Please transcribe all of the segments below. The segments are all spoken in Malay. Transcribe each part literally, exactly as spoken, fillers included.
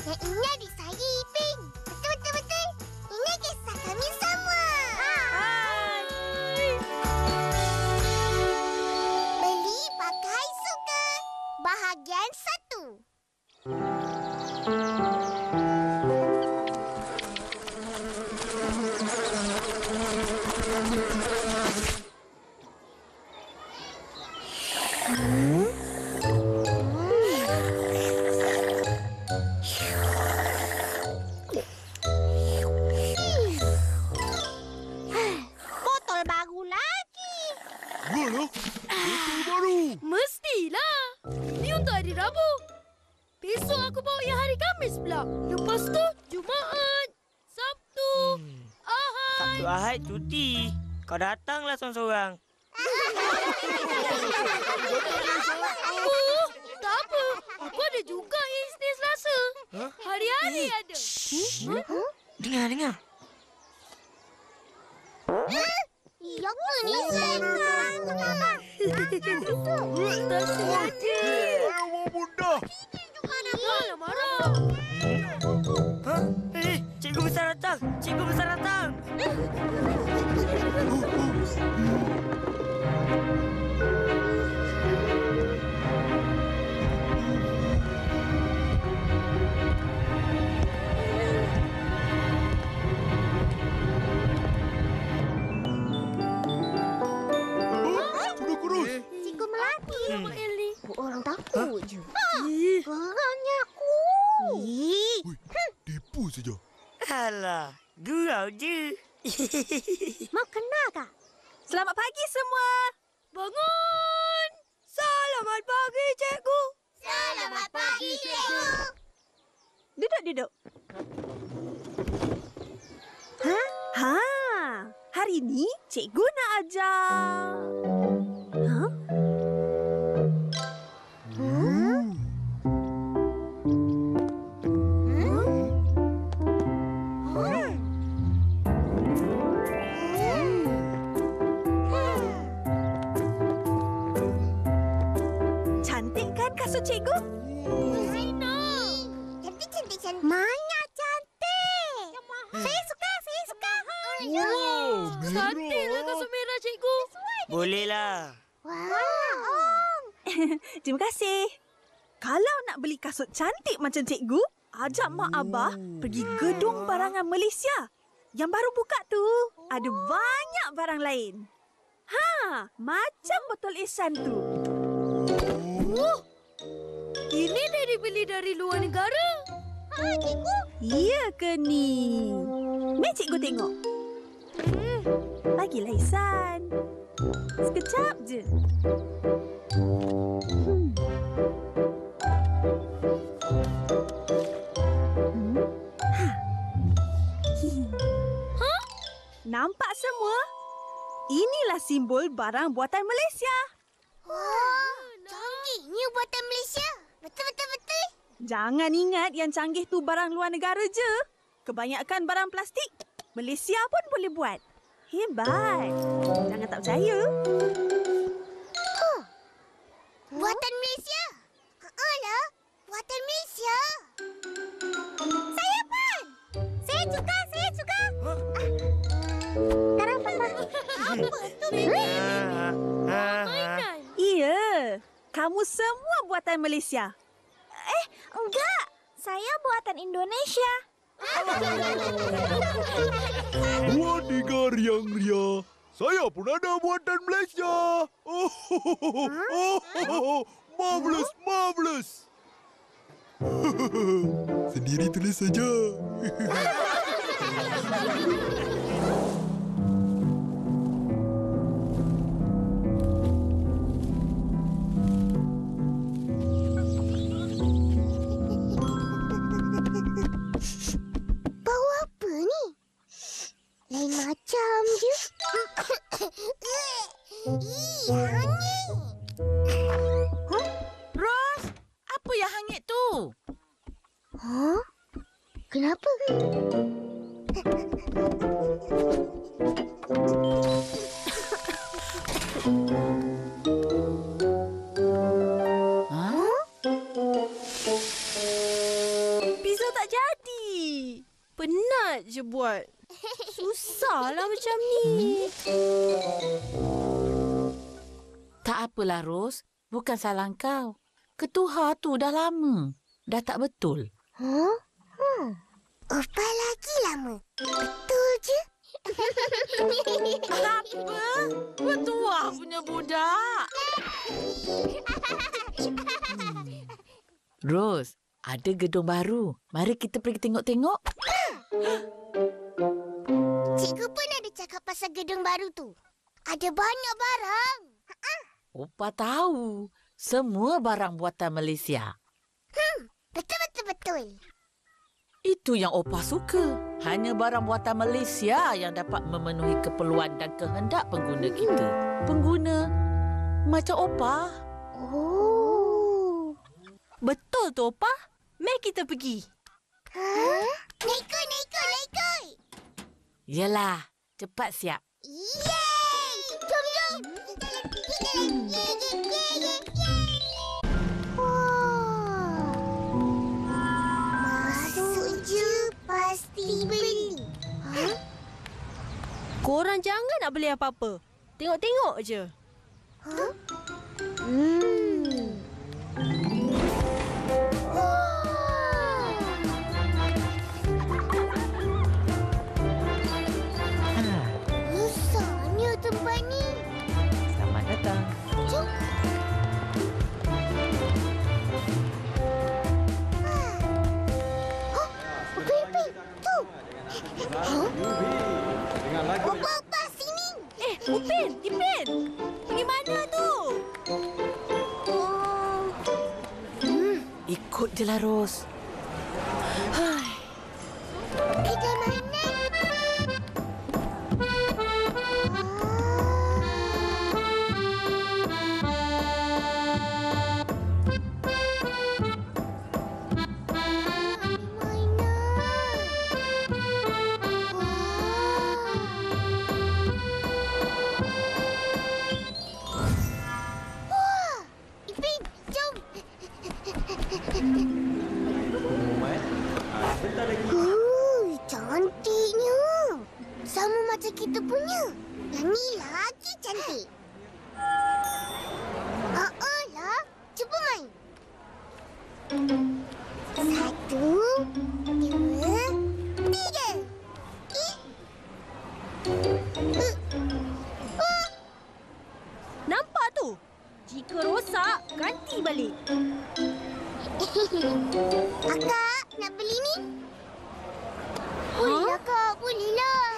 Yang ini adik saya, Ipin. Betul, betul, betul. Ini kisah kami semua. Hai. Beli, pakai, suka. Bahagian satu. Botol baru lagi. Yalah, botol baru. Mestilah. Ini untuk hari Rabu. Besok aku bawa yang hari Khamis pula. Lepas tu, Jumaat, Sabtu, Ahad. Sabtu Ahad cuti. Kau datanglah seorang-seorang. Oh, tak apa. Aku ada juga Isnin Selasa. Huh? Hari-hari Eh, ada. Huh? Dengar, dengar. Ya ke ni? Tak sengaja. Ayah bunda. Janganlah marah. Ha? Eh, cikgu besar datang. Cikgu besar datang. Sudah kurus. Cikgu Melati. Nama Eli. Orang takut je. Ih, Geramnya aku. Wih, tipu saja. Alah, gurau je. Mau kenal kak? Selamat pagi semua. Bangun. Selamat pagi, cikgu. Selamat pagi, cikgu. Duduk, duduk. Ha? Ha. Hari ni cikgu nak ajar. Ha? Hmm. Cantik kan kasut cikgu? I know. Cantik, cantik, cantik. Mana cantik? Saya suka, saya suka. Wow, Cantiklah merah. kasut merah cikgu. Bolehlah. Wah, Om. Terima kasih. Kalau nak beli kasut cantik macam cikgu, ajak mak abah pergi gedung barangan Malaysia. Yang baru buka tu, ada banyak barang lain. Ha, macam botol Ihsan tu. Oh, ini dah dibeli dari luar negara. Ha, cikgu. Iya ke ni? Mari cikgu tengok. Hmm, bagilah Ihsan. Sekejap je. Hmm. Hmm. Ha. Ha? Nampak semua? Inilah simbol barang buatan Malaysia. Wah, canggihnya buatan Malaysia. Betul, betul, betul. Jangan ingat yang canggih tu barang luar negara je. Kebanyakan barang plastik, Malaysia pun boleh buat. Hebat. Jangan tak percaya. Buatan Malaysia. Alah, buatan Malaysia. Saya pun. Saya juga, saya juga. Sekarang apa? Apa tu, Bibi? Ha, ha, ha. Iya, kamu semua buatan Malaysia. Eh, enggak. Saya buatan Indonesia. Buat tiga riang-ria. Saya pun ada buatan Malaysia. Oh, oh, oh, marvelous, marvelous. Sendiri tulis saja. Bau apa ni? Lain macam je. Ih, hangit. Ros, apa yang hangit tu? Huh? Kenapa? Ha? Pizza tak penat je buat. Susahlah macam ni. Tak apalah, Ros. Bukan salah kau. Ketuha tu dah lama. Dah tak betul. Huh? Hmm. Opa lagi lama. Betul je. Apa? Bertuah punya budak. Ros, ada gedung baru. Mari kita pergi tengok-tengok. Cikgu pun ada cakap pasal gedung baru tu. Ada banyak barang. Opa tahu. Semua barang buatan Malaysia. Hmm, betul-betul-betul. Itu yang Opa suka. Hanya barang buatan Malaysia yang dapat memenuhi keperluan dan kehendak pengguna kita. Pengguna macam Opa. Oh. Betul tu, Opa. Mari kita pergi. Huh? Naikut, naikut, naikut. Yelah, cepat siap. Yeay! Jom, jom. Yeay, yeay, yeay, yeay, yeay. Wow. Masuk je pasti beli. Huh? Korang jangan nak beli apa-apa. Tengok-tengok je. Huh? Hmm. Besarnya tempat ni. Selamat datang. Jom. Oh, Upin, Upin. Tu. Huh? Opa, Opa, sini. Eh, Upin, Ipin. Pergi mana tu? Oh. Hmm. Ikut je lah, Ros. Kedai mainan. Uh, cantiknya. Sama macam kita punya. Yang ni lagi cantik. Ah, lah. Cuba main. Satu, dua, tiga. Eh. Uh. Uh. Nampak tu? Jika rosak, ganti balik. Akak, nak beli ni? Bolehlah, Kak. Bolehlah.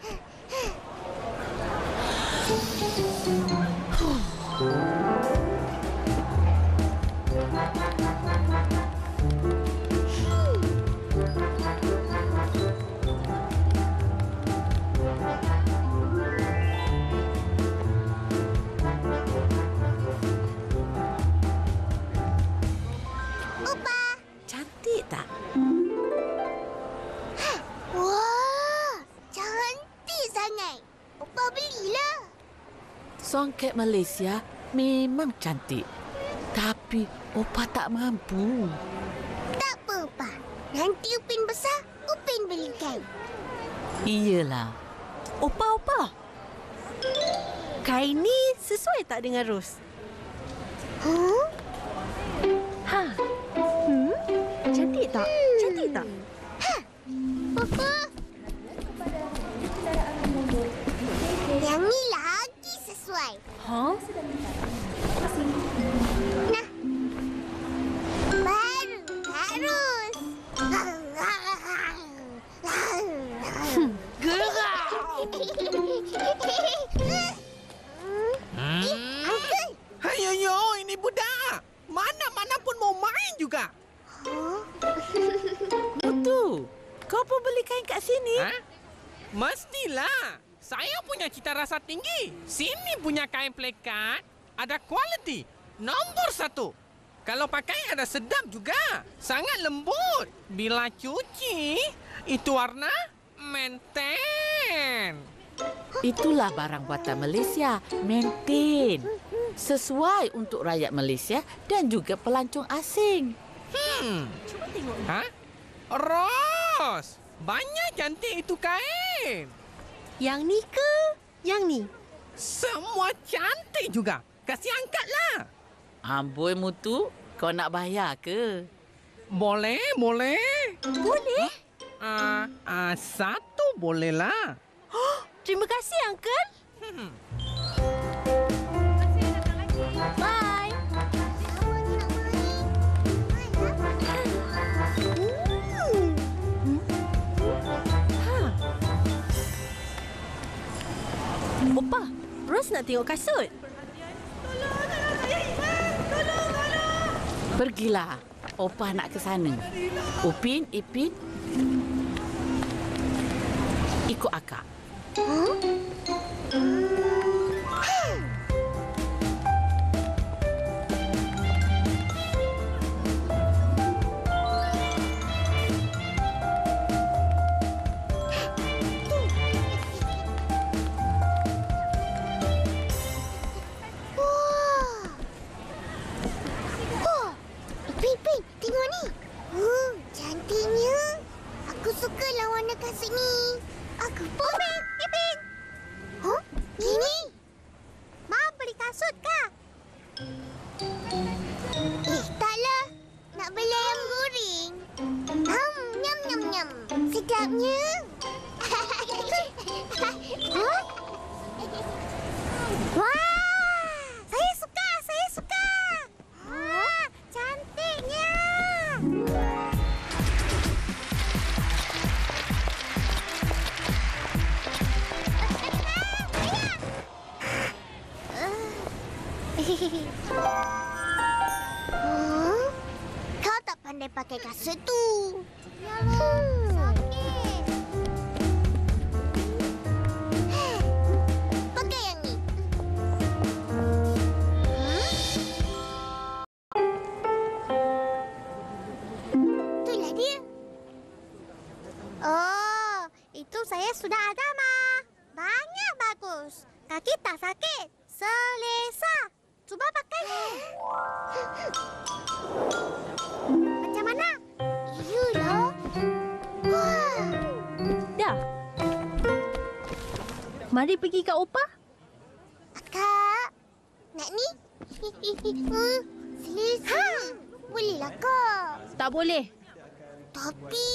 Opa. Cantik tak? Wah, cantik sangat. Opa belilah. Songket Malaysia memang cantik. Tapi Opa tak mampu. Tak apa, Opa. Nanti Upin besar, Upin belikan. Iyalah. Opa, Opa. Kain ni sesuai tak dengan Ros? Huh? Ha. Hmm? Cantik tak? Hmm. Cantik tak? Papa. Yang ni lagi sesuai. Ha? Nah. Baru harus. Gerak! Eh, Uncle. Hayoyo, ini budak. Mana-mana pun mau main juga. Huh? Mutu, kau pun beli kain kat sini? Ha? Mestilah. Saya punya cita rasa tinggi. Sini punya kain plekat ada kualiti. Nombor satu. Kalau pakai ada sedap juga. Sangat lembut. Bila cuci, itu warna maintain. Itulah barang buatan Malaysia. Maintain. Sesuai untuk rakyat Malaysia dan juga pelancong asing. Hmm. Cuba tengok. Ha? Ros, Banyak cantik itu kain. Yang ni ke? Yang ni? Semua cantik juga. Kasih angkatlah. Amboi Mutu, kau nak bayar ke? Boleh, boleh. Boleh? Ah, uh, uh, satu bolehlah. Terima kasih, Uncle. Hmm. Bye. Opa, Ros nak tengok kasut. Pergilah. Opah nak ke sana. Upin, Ipin, ikut akak. Pin, tengok ni. Hmm, cantiknya. Aku suka lah warna kasut ni. Aku pun. Pin, Pin. Huh? Ini? Mau beli kasut kah? Eh, taklah. Nak beli ayam goreng. Hmm, nyam, nyam, nyam. Sedapnya. Huh? Wah, saya suka, saya suka. Wah, cantiknya. Hmm? Kau tak pandai pakai kasut tu. Hmm. Sakit. Pakai yang ni. Itulah dia. Oh, itu saya sudah ada, Ma. Banyak bagus. Kaki tak sakit. Selesa. Cuba pakai. Macam mana? Iyalah. Wah. Dah. Mari pergi kat Opa. Kak, nak ni? Hmm, selesa. Bolehlah, Kak. Tak boleh. Tapi...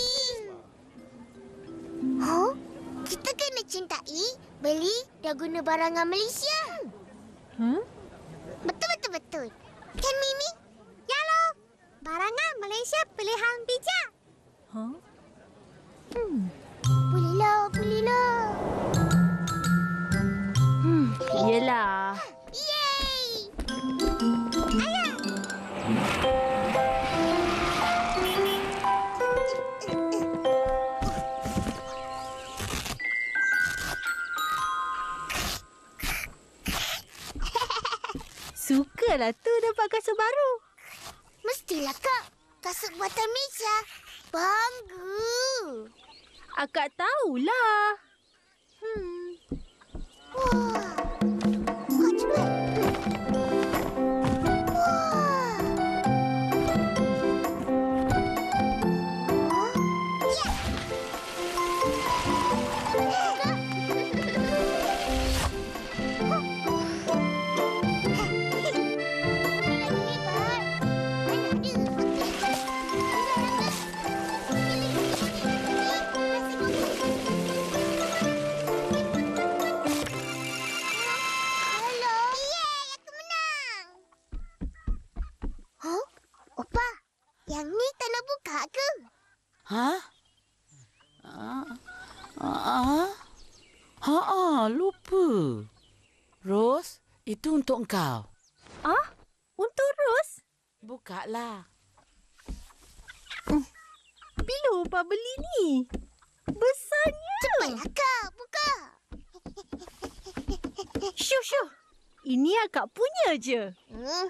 Huh? Kita kena cintai, beli dan guna barangan Malaysia. Hmm? Betul, betul, betul. Kan, Mimi? Ya, lo. Barangan Malaysia pilihan bijak. Huh? Hmm. Bolehlah, bolehlah. Hmm, yelah. Yeay! Ayah! Sukalah tu dapat kasut baru. Mestilah, Kak. Kasut buatan Malaysia. Bangga. Akak tahulah. Hmm. Wah. Kau cepat. Wah. Huh? Ya. Yang ni tak nak buka ke? Hah? Ah, ah, ah, ah, lupa. Ros, itu untuk engkau. Ah? Untuk Ros? Bukalah. Bila Opa beli ni? Besarnya. Cepatlah, Kak. Buka. Syuh, syuh. Ini akak punya je. Hmm.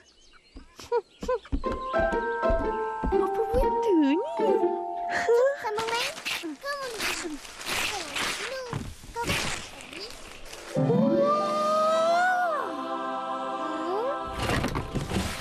Apa benda ni? Sama main. Kau mau minum. Kau Kau tadi.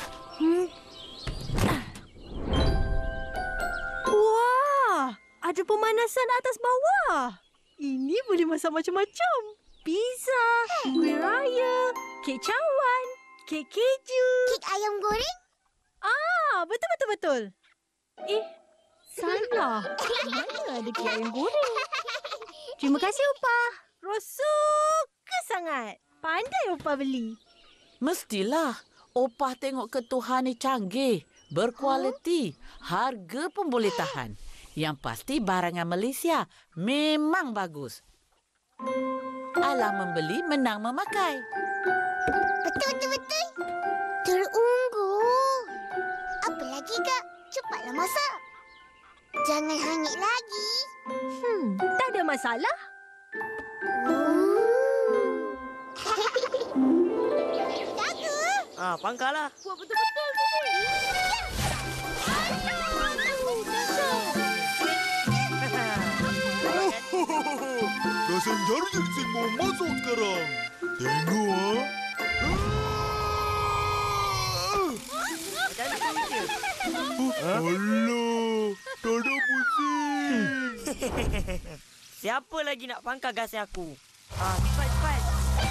Wah, ada pemain pemanasan atas bawah. Ini boleh masak macam-macam. Pizza, kuih raya, kek cawan, kek keju. Kek ayam goreng? Ah, betul-betul-betul. Eh, salah. Mana ada kek ayam goreng? Terima kasih, Opa. Ros suka sangat. Pandai Opa beli. Mestilah. Opah tengok ketuhan ni canggih, berkualiti, harga pun boleh tahan. Yang pasti barangan Malaysia memang bagus. Alang membeli, menang memakai. Betul, betul, betul. Terunggul. Apa lagi, Kak? Cepatlah masak. Jangan hangit lagi. Hmm, tak ada masalah. Jaga. Ah, pangkallah. Buat betul-betul, Putri. Kasing jari sing mau masuk sekarang. Tengok ah. Macam mana dia? Alah, tak ada pusing. Siapa lagi nak pangkal gasing aku? Ah, cepat, cepat.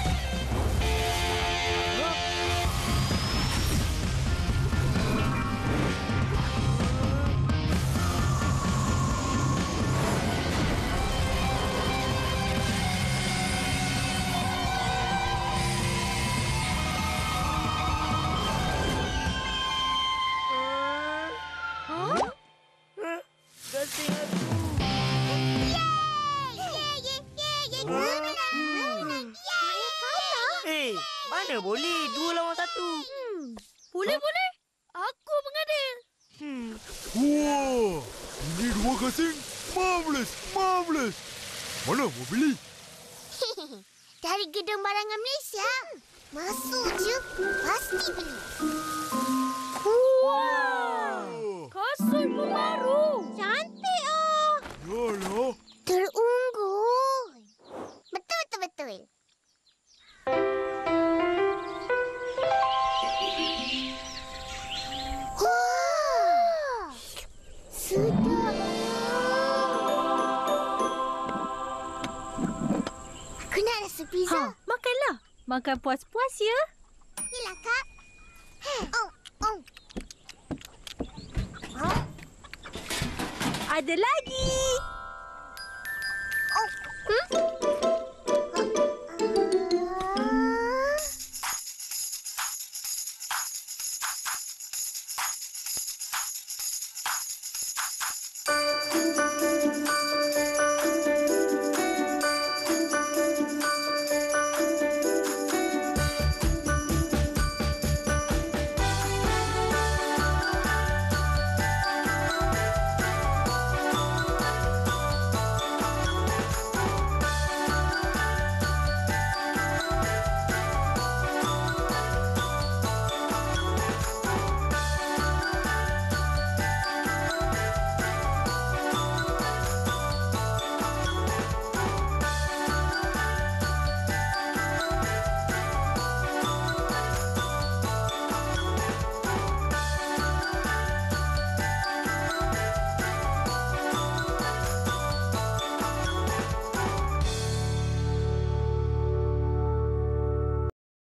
Gasing aku. Eh, mana boleh? Dua lawan satu. Hmm, boleh-boleh. Aku mengadil. Hmm. Wah, ini dua gasing. Marvelous, marvelous. Mana mau beli? Dari gedung barangan Malaysia. Masuk je, pasti beli. Wow. Kasut pun baru. Cantik ah. Yalah. Terunggul. Betul, betul, betul. Wah. Sedap. Aku nak rasa pizza. Ha, makanlah. Makan puas-puas ya. Inilah, Kak. Oh, oh. Ada lagi.